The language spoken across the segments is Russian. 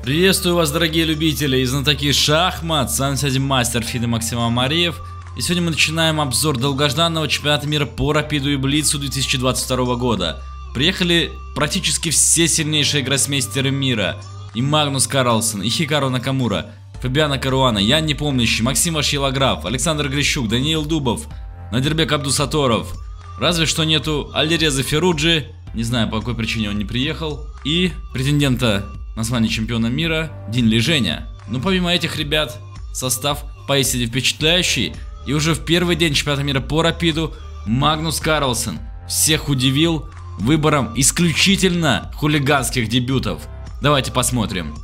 Приветствую вас, дорогие любители и знатоки шахмат, с вами сегодня мастер Фида Максим Амариев. И сегодня мы начинаем обзор долгожданного чемпионата мира по рапиду и блицу 2022 года. Приехали практически все сильнейшие гроссмейстеры мира. И Магнус Карлсен, и Хикару Накамура, Фабиано Каруана, Ян Непомнящий, Максим Вашилограф, Александр Грищук, Даниил Дубов, Надирбек Абдусаторов. Разве что нету Алиреза Феруджи, не знаю по какой причине он не приехал. И претендента на звание чемпиона мира Дин Ли Женя. Но помимо этих ребят, состав поистине впечатляющий. И уже в первый день чемпионата мира по рапиду Магнус Карлсен всех удивил выбором исключительно хулиганских дебютов. Давайте посмотрим.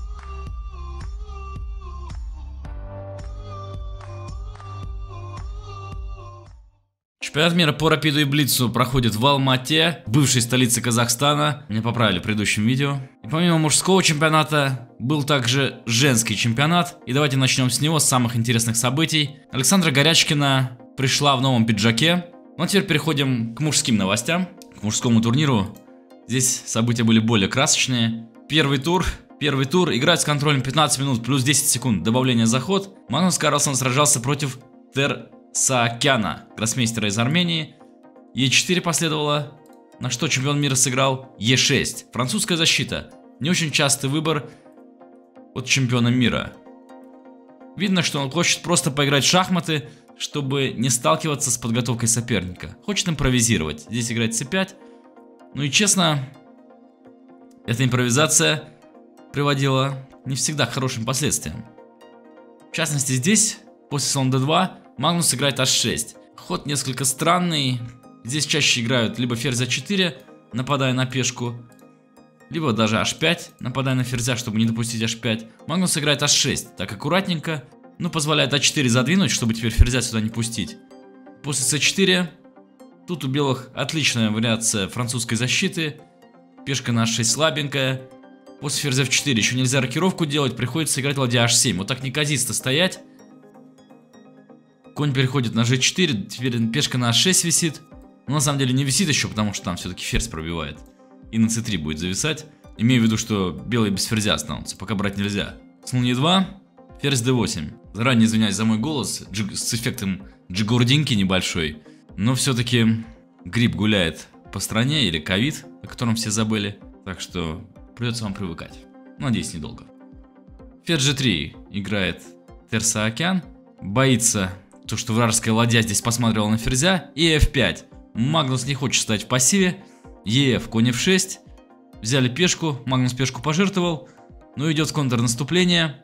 Чемпионат мира по рапиду и блицу проходит в Алмате, бывшей столице Казахстана. Меня поправили в предыдущем видео. И помимо мужского чемпионата, был также женский чемпионат. И давайте начнем с него, с самых интересных событий. Александра Горячкина пришла в новом пиджаке. Ну а теперь переходим к мужским новостям, к мужскому турниру. Здесь события были более красочные. Первый тур играет с контролем 15 минут плюс 10 секунд добавления за ход. Магнус Карлсен сражался против Саакяна, гроссмейстера из Армении. Е4 последовало, на что чемпион мира сыграл Е6. Французская защита. Не очень частый выбор от чемпиона мира. Видно, что он хочет просто поиграть в шахматы, чтобы не сталкиваться с подготовкой соперника. Хочет импровизировать. Здесь играть c5. Ну и честно, эта импровизация приводила не всегда к хорошим последствиям. В частности, здесь, после слона d2, Магнус играет h6. Ход несколько странный. Здесь чаще играют либо ферзь a4, нападая на пешку, либо даже h5, нападая на ферзя, чтобы не допустить h5. Магнус играет h6, так аккуратненько, но позволяет a4 задвинуть, чтобы теперь ферзя сюда не пустить. После c4, тут у белых отличная вариация французской защиты. Пешка на h6 слабенькая. После ферзя f4 еще нельзя рокировку делать, приходится играть ладья h7. Вот так неказисто стоять. Конь переходит на g4, теперь пешка на h6 висит. Но на самом деле не висит еще, потому что там все-таки ферзь пробивает. И на c3 будет зависать. Имею в виду, что белые без ферзя останутся, пока брать нельзя. Слон e2, ферзь d8. Заранее извиняюсь за мой голос, с эффектом джигурдинки небольшой. Но все-таки грипп гуляет по стране, или ковид, о котором все забыли. Так что придется вам привыкать. Надеюсь, недолго. Ферзь g3 играет Саакян. Боится то, что вражеская ладья здесь посмотрела на ферзя. И f5. Магнус не хочет стоять в пассиве. ef, конь f6. Взяли пешку. Магнус пешку пожертвовал. Но идет контрнаступление.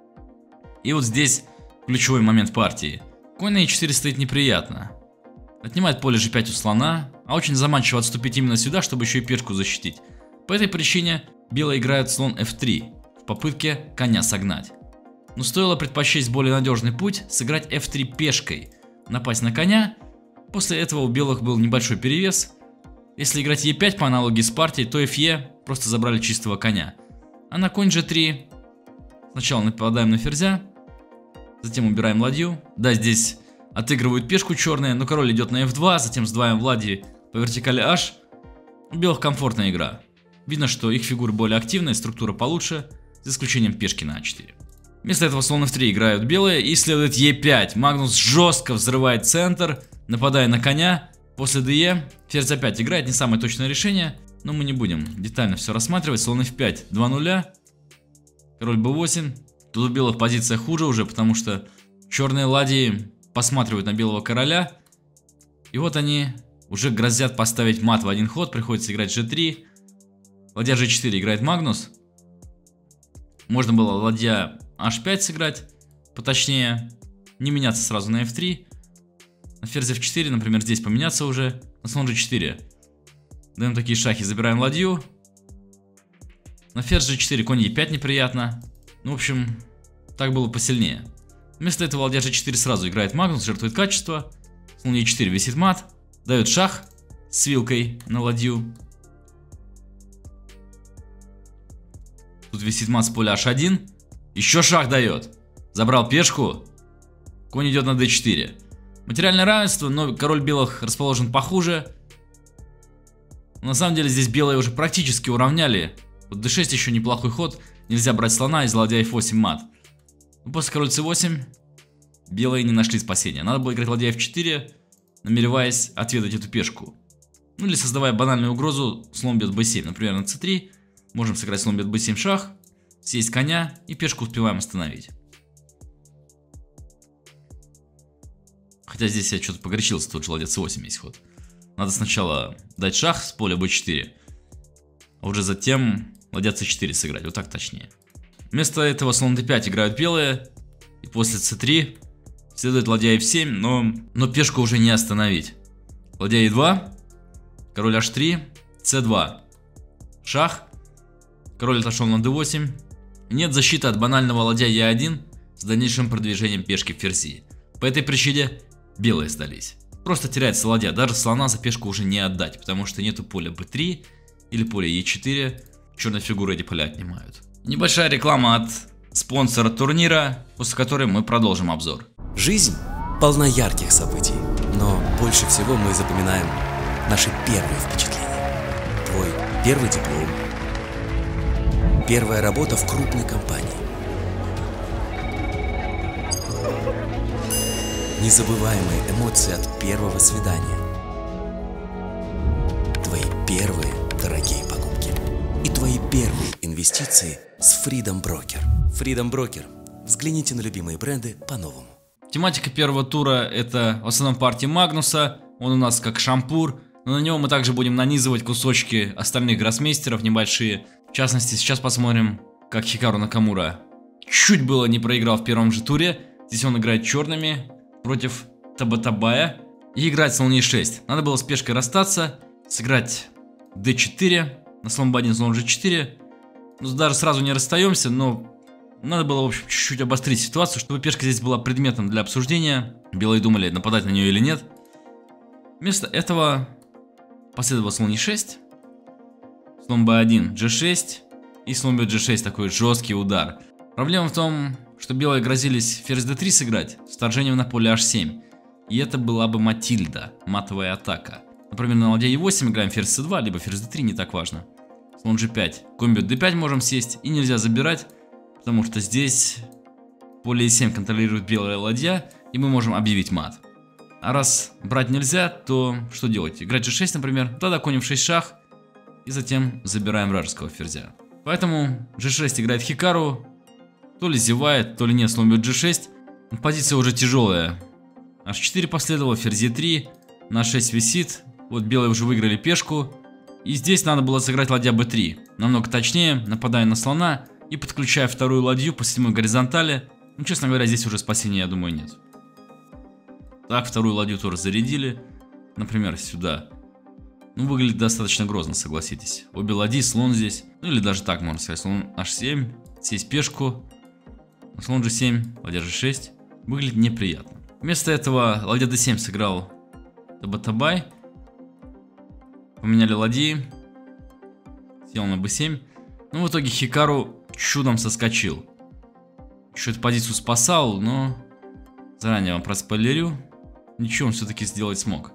И вот здесь ключевой момент партии. Конь на e4 стоит неприятно. Отнимает поле g5 у слона. А очень заманчиво отступить именно сюда, чтобы еще и пешку защитить. По этой причине белые играют слон f3 в попытке коня согнать. Но стоило предпочесть более надежный путь, сыграть f3 пешкой, напасть на коня. После этого у белых был небольшой перевес. Если играть e5 по аналогии с партией, то fe просто забрали чистого коня. А на конь g3 сначала нападаем на ферзя, затем убираем ладью. Да, здесь отыгрывают пешку черные, но король идет на f2, затем сдваиваем ладьи по вертикали h. У белых комфортная игра. Видно, что их фигуры более активные, структура получше, за исключением пешки на a4. Вместо этого слон f3 играют белые и следует e5. Магнус жестко взрывает центр, нападая на коня. После de ферзь опять играет, не самое точное решение, но мы не будем детально все рассматривать. Слон f5, 2-0. Король b8. Тут у белых позиция хуже уже, потому что черные ладьи посматривают на белого короля. И вот они уже грозят поставить мат в один ход, приходится играть g3. Ладья g4 играет Магнус. Можно было ладья h5 сыграть, поточнее, не меняться сразу на f3. На ферзь f4, например, здесь поменяться уже. На слон g4. Даем такие шахи, забираем ладью. На ферзь g4, конь e5 неприятно. Ну, в общем, так было посильнее. Вместо этого ладья g4 сразу играет Магнус, жертвует качество. Слон e4 висит мат. Дает шах с вилкой на ладью. Тут висит мат с поля h1. Еще шах дает. Забрал пешку. Конь идет на d4. Материальное равенство, но король белых расположен похуже. На самом деле здесь белые уже практически уравняли. Вот d6 еще неплохой ход. нельзя брать слона, из ладья f8 мат. Но после король c8 белые не нашли спасения. Надо было играть ладья f4, намереваясь отведать эту пешку. Ну или создавая банальную угрозу, слон бьет b7. Например, на c3 можем сыграть слон бьет b7 шах, съесть коня и пешку успеваем остановить. Хотя здесь я что-то погорячился, тут же ладья c8 есть ход. Надо сначала дать шах с поля b4, а уже затем ладья c4 сыграть, вот так точнее. Вместо этого слон d5 играют белые, и после c3 следует ладья f7, но пешку уже не остановить. Ладья e2, король h3, c2, шах, король отошел на d8. Нет защиты от банального ладья e1 с дальнейшим продвижением пешки в ферзи. По этой причине белые сдались. Просто теряется ладья, даже слона за пешку уже не отдать, потому что нету поля b3 или поля e4, черные фигуры эти поля отнимают. Небольшая реклама от спонсора турнира, после которой мы продолжим обзор. Жизнь полна ярких событий, но больше всего мы запоминаем наши первые впечатления. Твой первый диплом, первая работа в крупной компании, незабываемые эмоции от первого свидания, твои первые дорогие покупки и твои первые инвестиции с Freedom Broker. Freedom Broker. Взгляните на любимые бренды по-новому. Тематика первого тура — это в основном партия Магнуса. Он у нас как шампур, но на него мы также будем нанизывать кусочки остальных гроссмейстеров небольшие. В частности, сейчас посмотрим, как Хикару Накамура чуть было не проиграл в первом же туре. Здесь он играет черными против Табатабая и играть слон e6. Надо было с пешкой расстаться, сыграть d4 на слон b1, слон g4. Ну, даже сразу не расстаемся, но надо было, в общем, чуть-чуть обострить ситуацию, чтобы пешка здесь была предметом для обсуждения. Белые думали, нападать на нее или нет. Вместо этого последовал слон e6, слон b1, g6 и слон бьет g6, такой жесткий удар. Проблема в том, что белые грозились ферзь d3 сыграть с вторжением на поле h7. И это была бы Матильда, матовая атака. Например, на ладья e8 играем ферзь c2, либо ферзь d3, не так важно. Слон g5, конь бьет d5 можем сесть, и нельзя забирать, потому что здесь поле e7 контролирует белая ладья, и мы можем объявить мат. А раз брать нельзя, то что делать? Играть g6, например, тогда конь f6 шах, и затем забираем вражеского ферзя. Поэтому g6 играет Хикару, то ли зевает, то ли нет, слон бьет g6. Позиция уже тяжелая. h4 последовало, ферзь e3, на 6 висит. Вот белые уже выиграли пешку. И здесь надо было сыграть ладья b3. Намного точнее, нападая на слона и подключая вторую ладью по седьмой горизонтали. Ну, честно говоря, здесь уже спасения, я думаю, нет. Так, вторую ладью тоже зарядили. Например, сюда. Ну, выглядит достаточно грозно, согласитесь. Обе ладьи, слон здесь. Ну, или даже так можно сказать. Слон h7, сесть пешку. Слон g7, ладья g6. Выглядит неприятно. Вместо этого ладья d7 сыграл Табатабай. Поменяли ладьи. Сел на b7. Ну, в итоге Хикару чудом соскочил. Еще эту позицию спасал, но заранее вам проспойлерю. Ничего он все-таки сделать смог.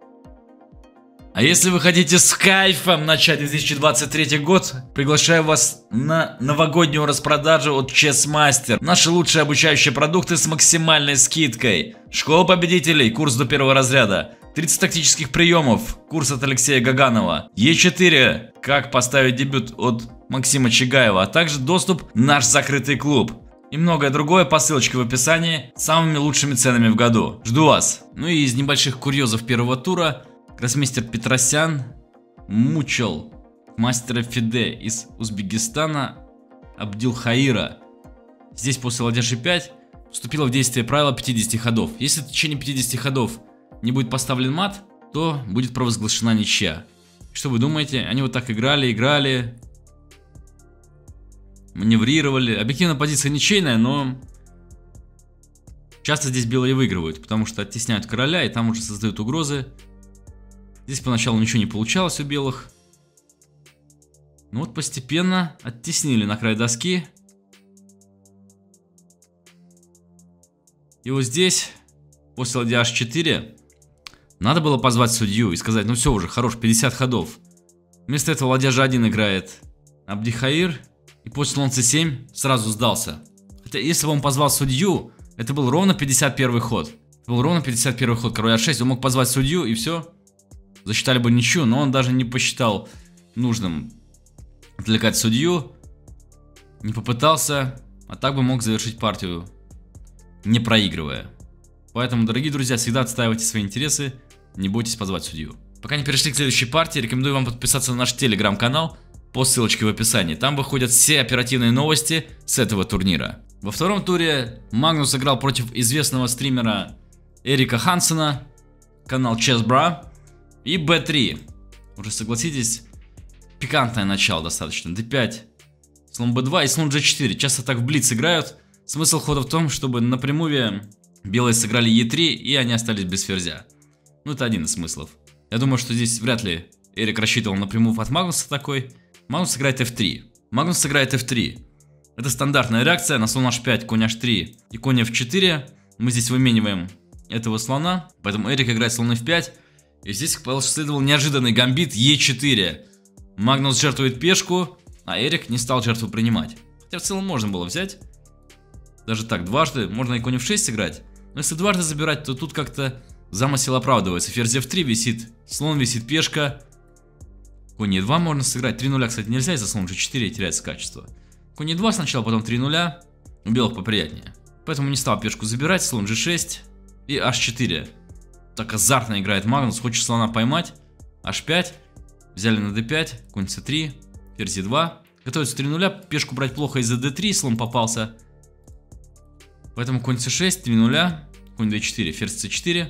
А если вы хотите с кайфом начать 2023 год, приглашаю вас на новогоднюю распродажу от Chessmaster. Наши лучшие обучающие продукты с максимальной скидкой. Школа победителей, курс до первого разряда. 30 тактических приемов, курс от Алексея Гаганова. Е4, как поставить дебют от Максима Чигаева, а также доступ в наш закрытый клуб. И многое другое по ссылочке в описании с самыми лучшими ценами в году. Жду вас. Ну и из небольших курьезов первого тура. Гроссмейстер Петросян мучил мастера Фиде из Узбекистана Абдилхаира. Здесь после ладья g5 вступило в действие правило 50 ходов. Если в течение 50 ходов не будет поставлен мат, то будет провозглашена ничья. Что вы думаете? Они вот так играли, маневрировали. Объективно позиция ничейная, но часто здесь белые выигрывают, потому что оттесняют короля и там уже создают угрозы. Здесь поначалу ничего не получалось у белых. Но вот постепенно оттеснили на край доски. И вот здесь, после ладья h4, надо было позвать судью и сказать: ну все уже, хорош, 50 ходов. Вместо этого ладья g1 играет Абдихаир. И после слон c7 сразу сдался. Хотя если бы он позвал судью, это был ровно 51-й ход. Это был ровно 51-й ход, король а6. Он мог позвать судью и все. Засчитали бы ничью, но он даже не посчитал нужным отвлекать судью. Не попытался, а так бы мог завершить партию, не проигрывая. Поэтому, дорогие друзья, всегда отстаивайте свои интересы, не бойтесь позвать судью. Пока не перешли к следующей партии, рекомендую вам подписаться на наш телеграм-канал по ссылочке в описании. Там выходят все оперативные новости с этого турнира. Во втором туре Магнус играл против известного стримера Эрика Хансена, канал Chessbra, и b3. Уже согласитесь, пикантное начало достаточно. d5, слон b2 и слон g4. Часто так в блиц играют. Смысл хода в том, чтобы на прямую белые сыграли e3 и они остались без ферзя. Ну, это один из смыслов. Я думаю, что здесь вряд ли Эрик рассчитывал на прямую от Магнуса такой. Магнус играет f3. Магнус сыграет f3. Это стандартная реакция на слон h5, конь h3 и конь f4. Мы здесь вымениваем этого слона. Поэтому Эрик играет слон f5. И здесь последовал неожиданный гамбит e4. Магнус жертвует пешку, а Эрик не стал жертву принимать. Хотя в целом можно было взять. Даже так, дважды. Можно и конь f6 сыграть. Но если дважды забирать, то тут как-то замысел оправдывается. Ферзь f3 висит, слон висит, пешка. Конь e2 можно сыграть. 3-0, кстати, нельзя из-за слон g4 теряется качество. Конь e2 сначала, потом 3-0. У белых поприятнее. Поэтому не стал пешку забирать. Слон g6 и h4. Так азартно играет Магнус. Хочет слона поймать. h5. Взяли на d5. Конь c3. Ферзь e2. Готовится 3-0. Пешку брать плохо из-за d3. Слон попался. Поэтому конь c6. 3-0. Конь d4. Ферзь c4.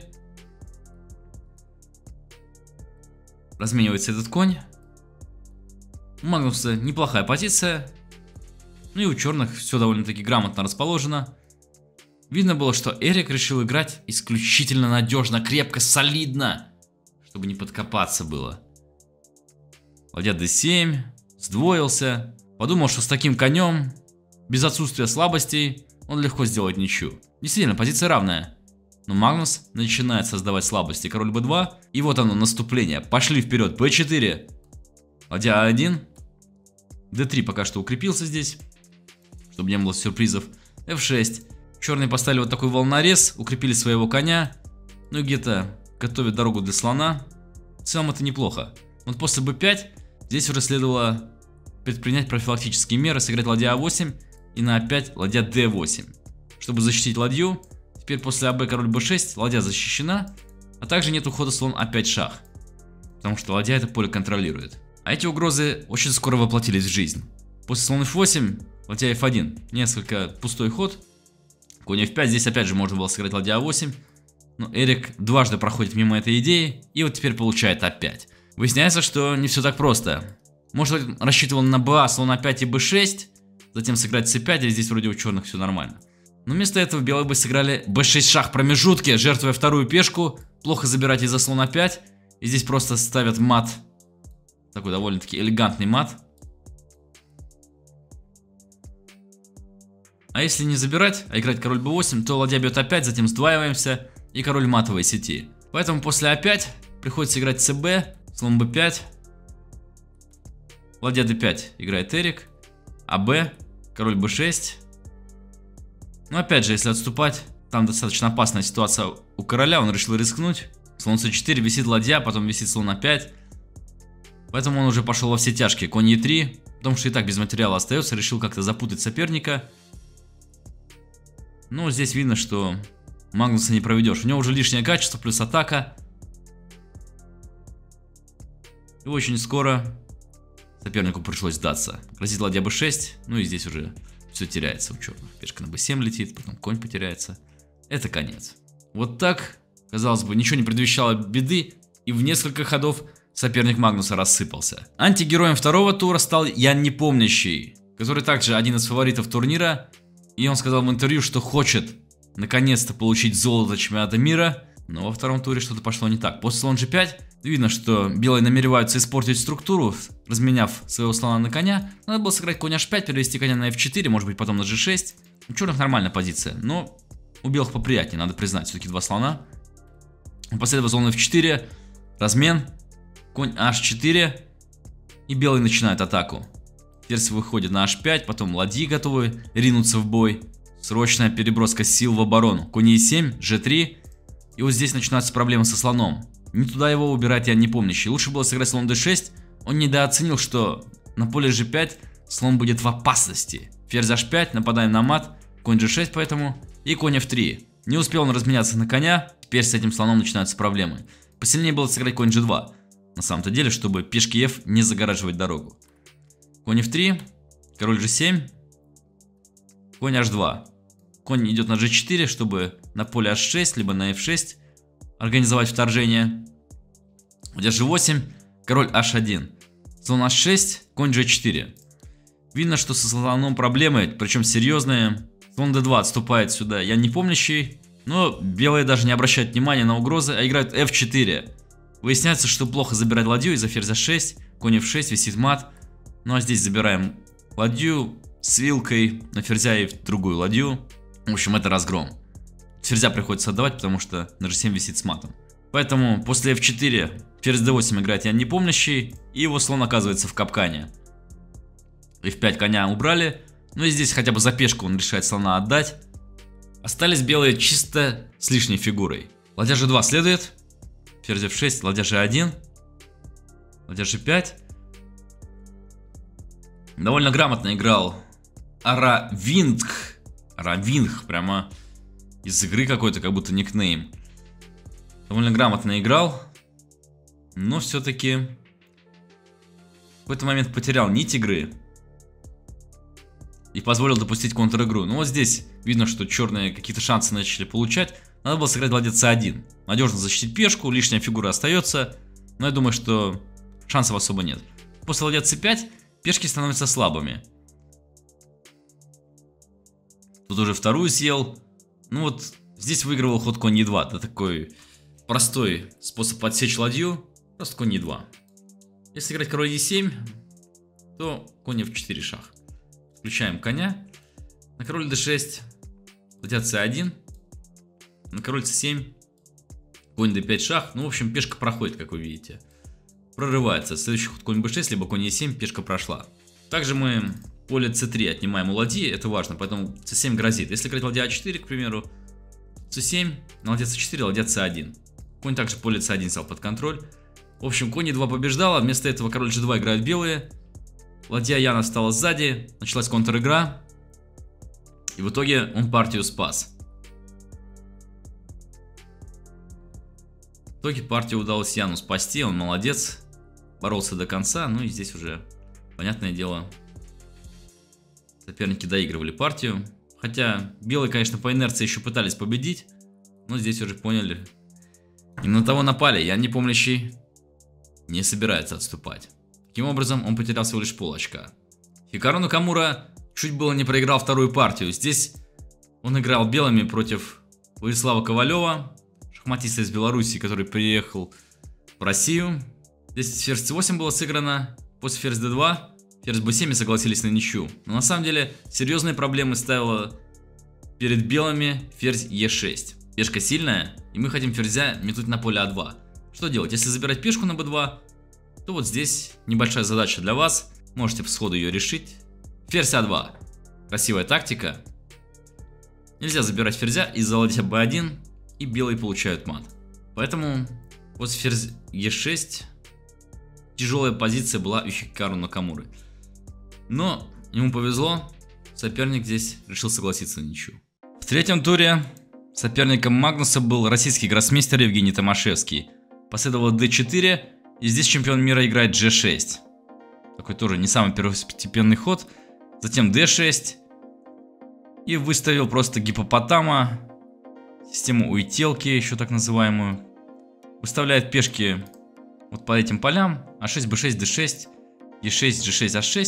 Разменивается этот конь. У Магнуса неплохая позиция. Ну и у черных все довольно-таки грамотно расположено. Видно было, что Эрик решил играть исключительно надежно, крепко, солидно, чтобы не подкопаться было. Ладья d7, сдвоился. Подумал, что с таким конем, без отсутствия слабостей, он легко сделает ничью. Действительно, позиция равная. Но Магнус начинает создавать слабости. Король b2, и вот оно, наступление. Пошли вперед, b4. Ладья a1. d3 пока что укрепился здесь, чтобы не было сюрпризов. f6. Черные поставили вот такой волнорез, укрепили своего коня. Ну и где-то готовят дорогу для слона. В целом это неплохо. Вот после b5 здесь уже следовало предпринять профилактические меры, сыграть ладья a8 и на a5 ладья d8. Чтобы защитить ладью, теперь после АБ король b6 ладья защищена, а также нет ухода слон a5 шах, потому что ладья это поле контролирует. А эти угрозы очень скоро воплотились в жизнь. После слон f8, ладья f1, несколько пустой ход. Конь f5, здесь опять же можно было сыграть ладья a8. Но Эрик дважды проходит мимо этой идеи и вот теперь получает a5. Выясняется, что не все так просто. Может, он рассчитывал на ba, слон a5 и b6, затем сыграть c5, и здесь вроде у черных все нормально. Но вместо этого белые бы сыграли b6 шах промежутки, жертвуя вторую пешку. Плохо забирать из-за слона 5. И здесь просто ставят мат. Такой довольно-таки элегантный мат. А если не забирать, а играть король b8, то ладья бьет a5, затем сдваиваемся, и король матовой сети. Поэтому после a5 приходится играть cb, слон b5, ладья d5 играет Эрик, аб, король b6. Но опять же, если отступать, там достаточно опасная ситуация у короля, он решил рискнуть. Слон c4, висит ладья, потом висит слон a5. Поэтому он уже пошел во все тяжкие, конь e3, потому что и так без материала остается, решил как-то запутать соперника. Но здесь видно, что Магнуса не проведешь. У него уже лишнее качество, плюс атака. И очень скоро сопернику пришлось сдаться. Грозит ладья b6, ну и здесь уже все теряется у черных. Пешка на b7 летит, потом конь потеряется. Это конец. Вот так, казалось бы, ничего не предвещало беды, и в несколько ходов соперник Магнуса рассыпался. Антигероем второго тура стал Ян Непомнящий, который также один из фаворитов турнира. И он сказал в интервью, что хочет наконец-то получить золото чемпионата мира. Но во втором туре что-то пошло не так. После слон g5 видно, что белые намереваются испортить структуру, разменяв своего слона на коня. Надо было сыграть конь h5, перевести коня на f4, может быть потом на g6. У черных нормальная позиция, но у белых поприятнее, надо признать. Все-таки два слона. Последовал слон f4, размен, конь h4. И белые начинают атаку. Ферзь выходит на h5, потом ладьи готовы ринуться в бой. Срочная переброска сил в оборону. Конь e7, g3. И вот здесь начинаются проблемы со слоном. Не туда его убирать я не помнящий. Лучше было сыграть слон d6. Он недооценил, что на поле g5 слон будет в опасности. Ферзь h5, нападаем на мат. Конь g6 поэтому. И конь f3. Не успел он разменяться на коня. Теперь с этим слоном начинаются проблемы. Посильнее было сыграть конь g2. На самом-то деле, чтобы пешки f не загораживать дорогу. Конь f3. Король g7. Конь h2. Конь идет на g4, чтобы на поле h6, либо на f6 организовать вторжение. Ладья g8. Король h1. Слон h6. Конь g4. Видно, что со слоном проблемы, причем серьезные. Слон d2 отступает сюда. Я не помнящий. Но белые даже не обращают внимания на угрозы, а играют f4. Выясняется, что плохо забирать ладью из-за ферзя 6. Конь f6, висит мат. Ну а здесь забираем ладью с вилкой на ферзя и в другую ладью. В общем, это разгром. Ферзя приходится отдавать, потому что на g7 висит с матом. Поэтому после f4 ферзь d8 играет я не помнящий. И его слон оказывается в капкане. f5 коня убрали. Ну и здесь хотя бы за пешку он решает слона отдать. Остались белые чисто с лишней фигурой. Ладья g2 следует. Ферзь f6, ладья g1. Ладья g5. Довольно грамотно играл Аравингх. Аравингх, прямо из игры какой-то, как будто никнейм. Довольно грамотно играл. Но все-таки в какой-то момент потерял нить игры. И позволил допустить контр-игру. Ну вот здесь видно, что черные какие-то шансы начали получать. Надо было сыграть ладья c1. Надежно защитить пешку, лишняя фигура остается. Но я думаю, что шансов особо нет. После ладья c5 пешки становятся слабыми. Тут уже вторую съел. Ну вот здесь выигрывал ход конь e2. Это такой простой способ отсечь ладью. Просто конь e2. Если играть король e7, то конь f4 шах. Включаем коня. На король d6. Ладья c1. На король c7. Конь d5 шах. Ну, в общем, пешка проходит, как вы видите. Прорывается. Следующий ход конь b6, либо конь e7. Пешка прошла. Также мы поле c3 отнимаем у ладьи. Это важно, поэтому c7 грозит. Если играть ладья a4, к примеру, c7, на ладья c4, ладья c1. Конь также поле c1 взял под контроль. В общем, конь e2 побеждала. Вместо этого король g2 играют белые. Ладья Яна стала сзади. Началась контр-игра. И в итоге он партию спас. В итоге партию удалось Яну спасти. Он молодец. Боролся до конца. Ну и здесь уже, понятное дело, соперники доигрывали партию. Хотя белые, конечно, по инерции еще пытались победить. Но здесь уже поняли. Им на того напали. Ян непомнящий не собирается отступать. Таким образом, он потерял всего лишь пол очка. Хикару Накамура чуть было не проиграл вторую партию. Здесь он играл белыми против Владислава Ковалева, шахматиста из Беларуси, который приехал в Россию. Здесь ферзь c8 было сыграно. После ферзь d2, ферзь b7 и согласились на ничью. Но на самом деле серьезные проблемы ставила перед белыми ферзь e6. Пешка сильная, и мы хотим ферзя метнуть на поле a2. Что делать? Если забирать пешку на b2, то вот здесь небольшая задача для вас. Можете сходу ее решить. Ферзь а2. Красивая тактика. Нельзя забирать ферзя из-за ладья b1. И белые получают мат. Поэтому после ферзь e6 тяжелая позиция была у Хикару Накамуры. Но ему повезло. Соперник здесь решил согласиться на ничью. В третьем туре соперником Магнуса был российский гроссмейстер Евгений Томашевский. Последовало d4. И здесь чемпион мира играет g6. Такой тоже не самый первостепенный ход. Затем d6. И выставил просто гипопотама. Систему уйтелки, еще так называемую. Выставляет пешки вот по этим полям. a6, b6, d6, e6, g6, h6.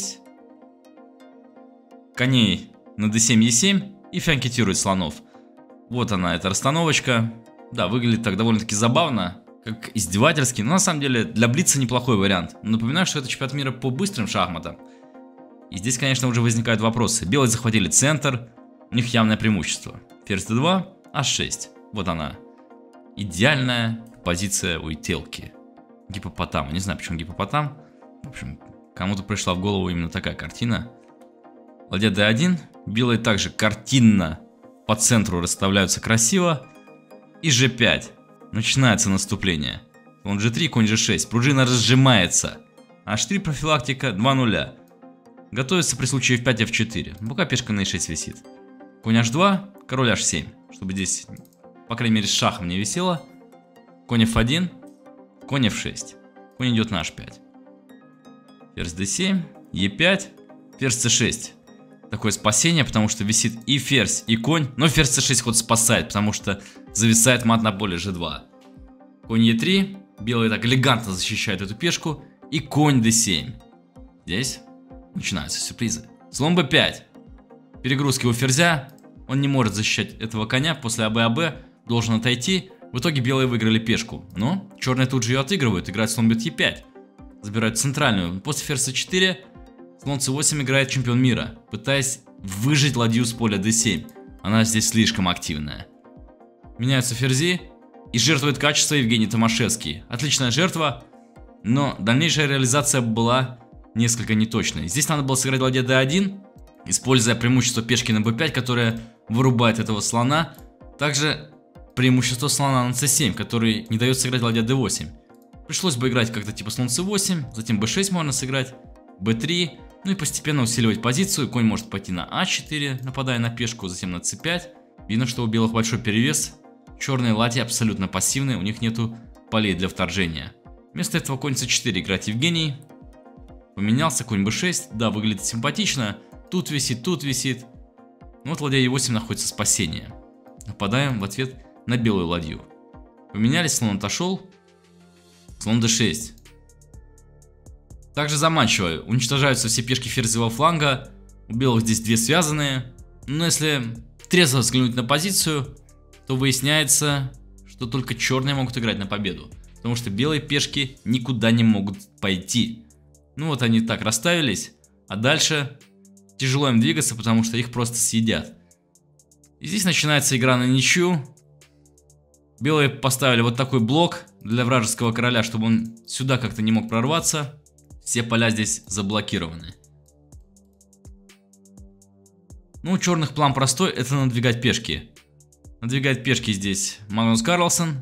Коней на d7, e7. И фианкетирует слонов. Вот она, эта расстановочка. Да, выглядит так довольно-таки забавно. Как издевательский, но на самом деле для блица неплохой вариант. Напоминаю, что это чемпионат мира по быстрым шахматам. И здесь, конечно, уже возникают вопросы. Белые захватили центр, у них явное преимущество. Ферзь d2, h6. Вот она. Идеальная позиция уйтелки. Гипопотам. Не знаю, почему гипопотам. В общем, кому-то пришла в голову именно такая картина. Ладья d1, белые также картинно по центру расставляются красиво. И g5, начинается наступление. Слон g3, конь g6, пружина разжимается. h3 профилактика, 2-0. Готовится при случае f5, f4. Пока пешка на e6 висит. Конь h2, король h7, чтобы здесь, по крайней мере, с шахом не висело. Конь f1, конь f6. Конь идет на h5. Ферзь d7, e5, ферзь c6. Такое спасение, потому что висит и ферзь, и конь. Но ферзь c6 ход спасает, потому что зависает мат на поле g2. Конь e3, белые так элегантно защищают эту пешку. И конь d7. Здесь начинаются сюрпризы. Слон b5. Перегрузки у ферзя. Он не может защищать этого коня. После АБ должен отойти. В итоге белые выиграли пешку. Но черные тут же ее отыгрывают. Играют слон бьет e5. Забирают центральную. После ферзь c4 слон c8 играет чемпион мира, пытаясь выжить ладью с поля d7. Она здесь слишком активная. Меняются ферзи. И жертвует качество Евгений Томашевский. Отличная жертва. Но дальнейшая реализация была несколько неточной. Здесь надо было сыграть ладья d1, используя преимущество пешки на b5, которое вырубает этого слона. Также преимущество слона на c7, который не дает сыграть ладья d8. Пришлось бы играть как-то типа слон c8, затем b6 можно сыграть, b3, ну и постепенно усиливать позицию. Конь может пойти на a4, нападая на пешку, затем на c5. Видно, что у белых большой перевес. Черные ладьи абсолютно пассивные, у них нету полей для вторжения. Вместо этого конь c4 играет Евгений. Поменялся, конь b6, да, выглядит симпатично. Тут висит, тут висит. Ну вот ладья e8 находится спасение. Нападаем в ответ на белую ладью. Поменялись, слон отошел. Слон d6. Также заманчиво. Уничтожаются все пешки ферзевого фланга. У белых здесь две связанные. Но если трезво взглянуть на позицию, то выясняется, что только черные могут играть на победу. Потому что белые пешки никуда не могут пойти. Ну вот они так расставились. А дальше тяжело им двигаться, потому что их просто съедят. И здесь начинается игра на ничью. Белые поставили вот такой блок для вражеского короля, чтобы он сюда как-то не мог прорваться. Все поля здесь заблокированы. Ну, у черных план простой, это надвигать пешки. Надвигает пешки здесь Магнус Карлсон.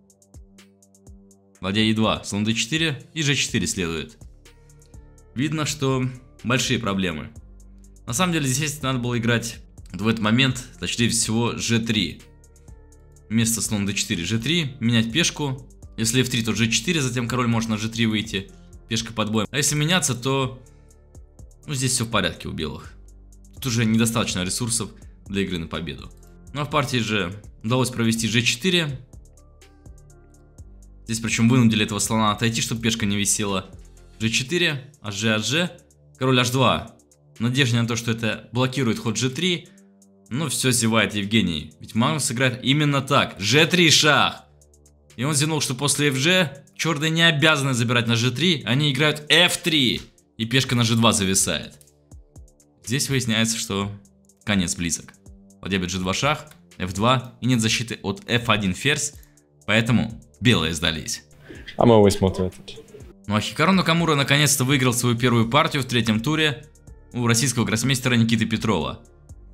Ладья e2, слон d4 и g4 следует. Видно, что большие проблемы. На самом деле здесь надо было играть в этот момент, точнее всего, g3. Вместо слон d4, g3, менять пешку. Если f3, то g4, затем король может на g3 выйти. Пешка под боем. А если меняться, то ну, здесь все в порядке у белых. Тут уже недостаточно ресурсов для игры на победу. Ну а в партии же удалось провести g4. Здесь причем вынудили этого слона отойти, чтобы пешка не висела. g4, hg, король h2. В надежде на то, что это блокирует ход g3. Но все зевает Евгений. Ведь Магнус играет именно так. g3 шах. И он зевнул, что после fg черные не обязаны забирать на g3. Они играют f3. И пешка на g2 зависает. Здесь выясняется, что конец близок. Ладья бьет g2 шах, f2. И нет защиты от f1 ферзь. Поэтому белые сдались. I'm always motivated. Ну а Хикару Накамура наконец-то выиграл свою первую партию в третьем туре у российского гроссмейстера Никиты Петрова.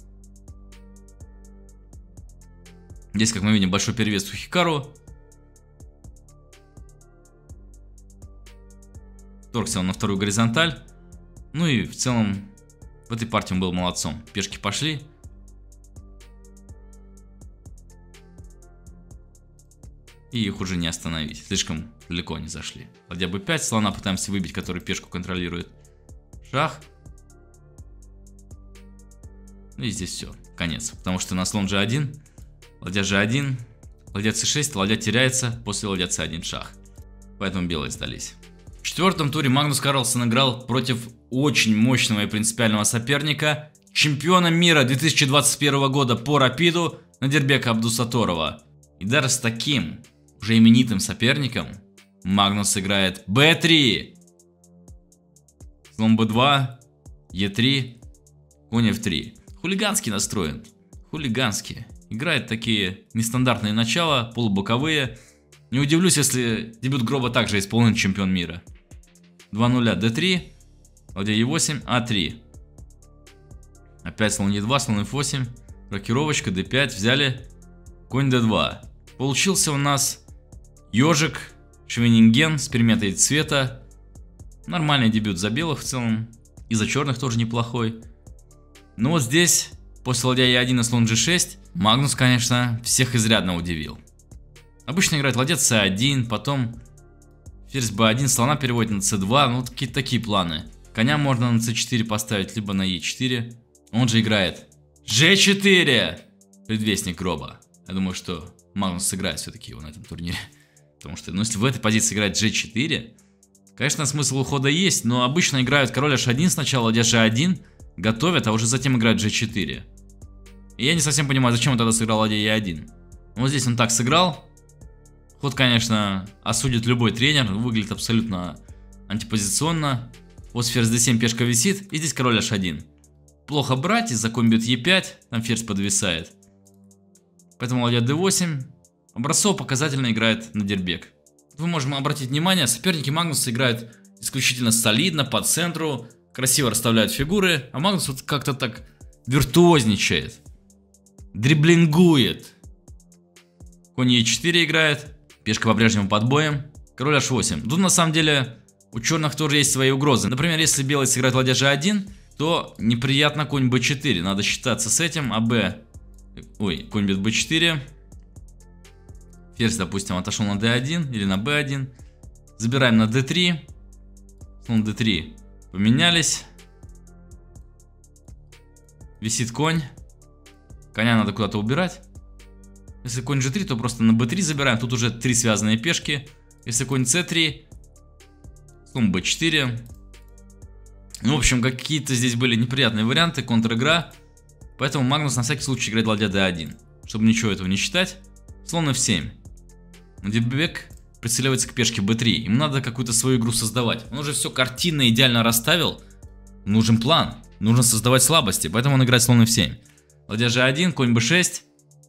Здесь, как мы видим, большой перевес у Хикару. Торгся он на вторую горизонталь. Ну и в целом в этой партии он был молодцом. Пешки пошли. И их уже не остановить. Слишком далеко они зашли. Ладья b5, слона пытаемся выбить, который пешку контролирует. Шах. Ну и здесь все, конец. Потому что на слон g1, ладья g1, ладья c6, ладья теряется, после ладья c1 шах. Поэтому белые сдались. В четвертом туре Магнус Карлсон играл против очень мощного и принципиального соперника, чемпиона мира 2021 года по рапиду Надирбека Абдусаторова. И даже с таким уже именитым соперником Магнус играет b3, слон b2, e3, конь f3. Хулиганский настроен. Хулиганский. Играет такие нестандартные начала, полубоковые. Не удивлюсь, если дебют Гроба также исполнен чемпион мира. 2-0 d3. ладья Е8, А3. Опять слон Е2, слон F8. Рокировочка, d5, взяли. Конь d2. Получился у нас ежик, Швенинген с переменой цвета. Нормальный дебют за белых в целом. И за черных тоже неплохой. Но вот здесь, после ладья Е1 и слон G6, Магнус, конечно, всех изрядно удивил. Обычно играет ладья C1, потом ферзь B1, слона переводит на C2. Ну, какие-то такие планы. Коня можно на C4 поставить, либо на E4. Он же играет G4! Предвестник гроба. Я думаю, что Магнус сыграет все-таки его на этом турнире. Потому что, ну, если в этой позиции играть G4, конечно, смысл ухода есть, но обычно играют король H1 сначала, ладья G1, готовят, а уже затем играют G4. И я не совсем понимаю, зачем он тогда сыграл ладья E1. Вот здесь он так сыграл. Ход, конечно, осудит любой тренер, выглядит абсолютно антипозиционно. Вот ферзь D7, пешка висит, и здесь король H1. Плохо брать, из-за конь бьет Е5, там ферзь подвисает. Поэтому ладья D8. Образцово показательно играет Надирбек. Вы можем обратить внимание, соперники Магнуса играют исключительно солидно, по центру, красиво расставляют фигуры, а Магнус вот как-то так виртуозничает, дриблингует. Конь Е4 играет, пешка по-прежнему под боем, король H8. Тут на самом деле у черных тоже есть свои угрозы. Например, если белый сыграет ладья G1, то неприятно конь b4, надо считаться с этим, конь бьет b4. Ферзь, допустим, отошел на d1 или на b1. Забираем на d3. Слон d3. Поменялись. Висит конь. Коня надо куда-то убирать. Если конь g3, то просто на b3 забираем. Тут уже 3 связанные пешки. Если конь c3, слон b4. Ну, в общем, какие-то здесь были неприятные варианты, контр-игра. Поэтому Магнус на всякий случай играет ладья d1. Чтобы ничего этого не считать. Слон f7. Надирбек прицеливается к пешке b3. Ему надо какую-то свою игру создавать. Он уже все картинно идеально расставил. Нужен план. Нужно создавать слабости. Поэтому он играет слон f7. Ладья g1, конь b6.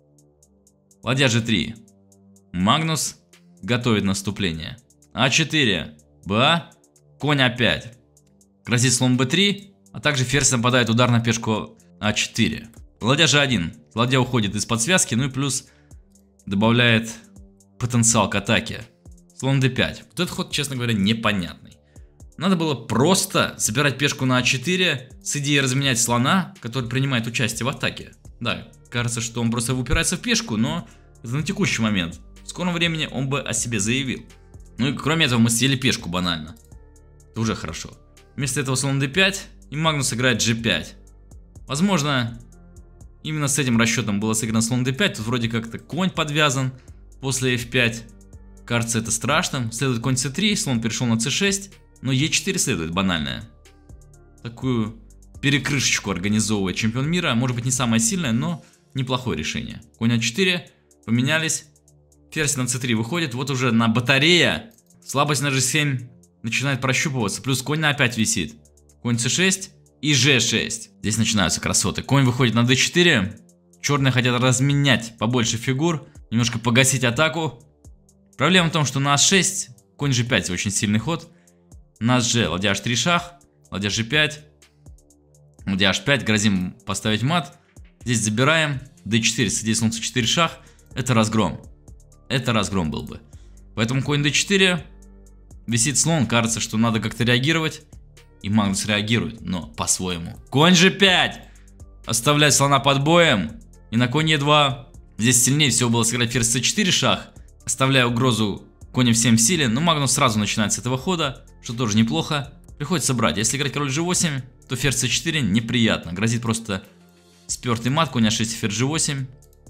Ладья g3. Магнус готовит наступление. А4. Ба. Конь a5. Грозит слон b3. А также ферзь нападает удар на пешку а4. Ладья g1. Ладья уходит из-под связки. Ну и плюс добавляет потенциал к атаке. Слон d5. Вот этот ход, честно говоря, непонятный. Надо было просто забирать пешку на а4 с идеей разменять слона, который принимает участие в атаке. Да, кажется, что он просто упирается в пешку, но это на текущий момент. В скором времени он бы о себе заявил. Ну и кроме этого мы съели пешку банально. Это уже хорошо. Вместо этого слон d5 и Магнус играет g5. Возможно, именно с этим расчетом было сыграно слон d5. Тут вроде как-то конь подвязан после f5. Кажется это страшным. Следует конь c3, слон перешел на c6. Но e4 следует, банальная. Такую перекрышечку организовывает чемпион мира. Может быть не самое сильное, но неплохое решение. Конь а4, поменялись. Ферзь на c3 выходит. Вот уже на батарея. Слабость на g7 начинает прощупываться. Плюс конь на a5 висит. Конь c6 и g6. Здесь начинаются красоты. Конь выходит на d4. Черные хотят разменять побольше фигур. Немножко погасить атаку. Проблема в том, что на a6 конь g5 очень сильный ход. На g ладья h3 шах. Ладья g5. Ладья h5. Грозим поставить мат. Здесь забираем. d4. Здесь слон c4 шах. Это разгром. Это разгром был бы. Поэтому конь d4. Висит слон. Кажется, что надо как-то реагировать. И Магнус реагирует, но по-своему. Конь g5. Оставлять слона под боем. И на конь e2. Здесь сильнее всего было сыграть ферзь c4 шах. Оставляя угрозу конь f7 в силе. Но Магнус сразу начинает с этого хода. Что тоже неплохо. Приходится брать. Если играть король g8, то ферзь c4 неприятно. Грозит просто спертый мат. Конь a6, ферзь g8.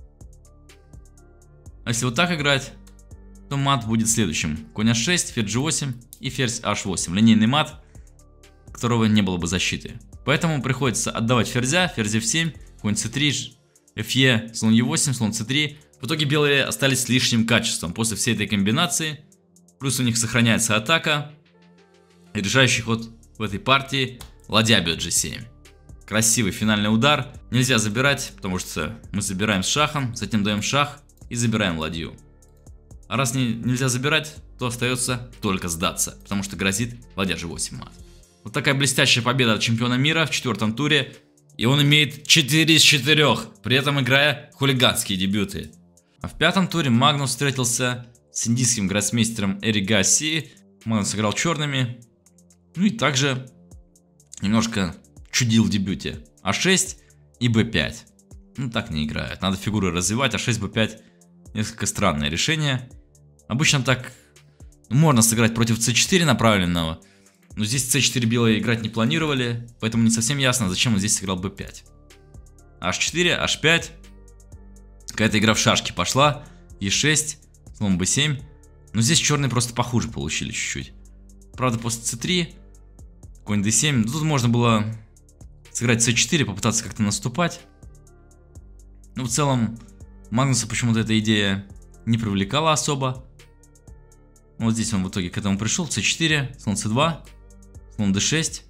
А если вот так играть, то мат будет следующим. Конь a6, ферзь g8 и ферзь h8. Линейный мат, которого не было бы защиты. Поэтому приходится отдавать ферзя. Ферзь f7, конь c3, fe, слон e8, слон c3. В итоге белые остались с лишним качеством после всей этой комбинации. Плюс у них сохраняется атака. И решающий ход в этой партии ладья бьет g7. Красивый финальный удар. Нельзя забирать, потому что мы забираем с шахом, затем даем шах и забираем ладью. А раз нельзя забирать, то остается только сдаться, потому что грозит ладья g8 мат. Вот такая блестящая победа от чемпиона мира в 4-м туре. И он имеет 4 из 4, при этом играя хулиганские дебюты. А в 5-м туре Магнус встретился с индийским гроссмейстером Эрик Гаси. Магнус сыграл черными. Ну и также немножко чудил в дебюте. А6 и Б5. Ну так не играют. Надо фигуры развивать. А6, Б5 несколько странное решение. Обычно так можно сыграть против С4 направленного. Но здесь С4 белые играть не планировали. Поэтому не совсем ясно, зачем он здесь сыграл Б5. H4, H5. Какая-то игра в шашки пошла. Е6, слон Б7. Но здесь черные просто похуже получили чуть-чуть. Правда, после С3, конь D7. Тут можно было сыграть С4, попытаться как-то наступать. Но в целом Магнуса почему-то эта идея не привлекала особо. Вот здесь он в итоге к этому пришел. С4, слон С2, слон D6.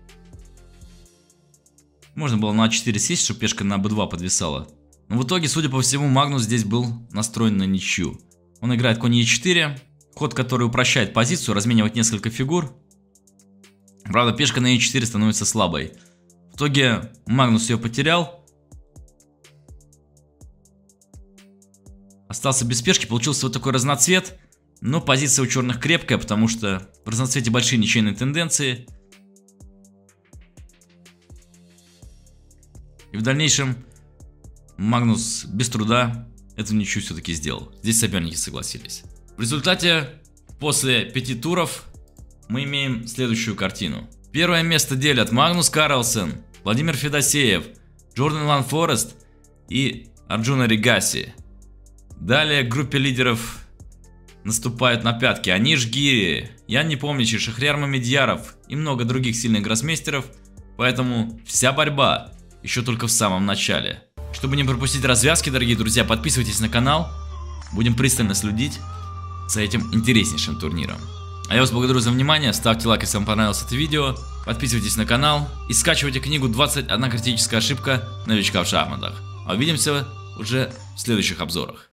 Можно было на А4 сесть, чтобы пешка на Б2 подвисала. Но в итоге, судя по всему, Магнус здесь был настроен на ничью. Он играет конь Е4, ход, который упрощает позицию, разменивать несколько фигур. Правда, пешка на Е4 становится слабой. В итоге Магнус ее потерял. Остался без пешки, получился вот такой разноцвет. Но позиция у черных крепкая, потому что в разноцвете большие ничейные тенденции. И в дальнейшем Магнус без труда эту ничью все-таки сделал. Здесь соперники согласились. В результате, после 5 туров, мы имеем следующую картину. Первое место делят Магнус Карлсен, Владимир Федосеев, Джордан Ван Форест и Арджуна Ригаси. Далее к группе лидеров наступают на пятки Аниш Гири, Ян Непомнящий, Шахрияр Мамедьяров и много других сильных гроссмейстеров. Поэтому вся борьба еще только в самом начале. Чтобы не пропустить развязки, дорогие друзья, подписывайтесь на канал. Будем пристально следить за этим интереснейшим турниром. А я вас благодарю за внимание. Ставьте лайк, если вам понравилось это видео. Подписывайтесь на канал и скачивайте книгу «21 критическая ошибка новичка в шахматах». А увидимся уже в следующих обзорах.